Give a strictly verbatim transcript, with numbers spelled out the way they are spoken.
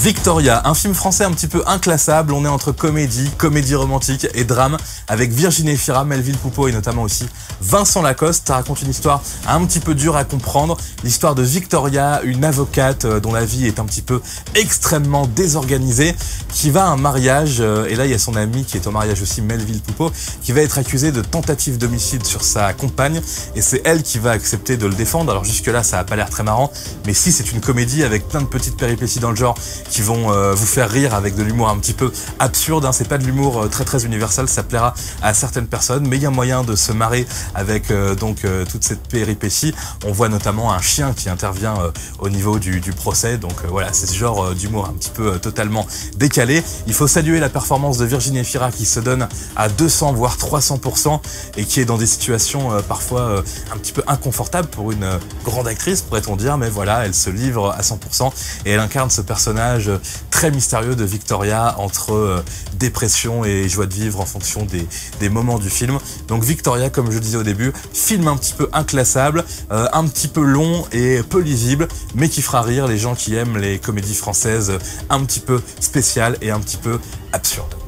Victoria, un film français un petit peu inclassable, on est entre comédie, comédie romantique et drame, avec Virginie Efira, Melville Poupeau et notamment aussi Vincent Lacoste. Ça raconte une histoire un petit peu dure à comprendre, l'histoire de Victoria, une avocate dont la vie est un petit peu extrêmement désorganisée, qui va à un mariage, et là il y a son ami qui est au mariage aussi, Melville Poupeau, qui va être accusé de tentative d'homicide sur sa compagne, et c'est elle qui va accepter de le défendre. Alors jusque là ça a pas l'air très marrant, mais si, c'est une comédie avec plein de petites péripéties dans le genre qui vont euh, vous faire rire avec de l'humour un petit peu absurde, hein. C'est pas de l'humour euh, très très universel, ça plaira à certaines personnes, mais il y a moyen de se marrer avec euh, donc euh, toute cette péripétie. On voit notamment un chien qui intervient euh, au niveau du, du procès, donc euh, voilà, c'est ce genre euh, d'humour un petit peu euh, totalement décalé. Il faut saluer la performance de Virginie Efira qui se donne à deux cents voire trois cents pour cent et qui est dans des situations euh, parfois euh, un petit peu inconfortables pour une euh, grande actrice, pourrait-on dire, mais voilà, elle se livre à cent pour cent et elle incarne ce personnage très mystérieux de Victoria entre euh, dépression et joie de vivre en fonction des, des moments du film. Donc Victoria, comme je le disais au début, film un petit peu inclassable, euh, un petit peu long et peu lisible, mais qui fera rire les gens qui aiment les comédies françaises un petit peu spéciales et un petit peu absurdes.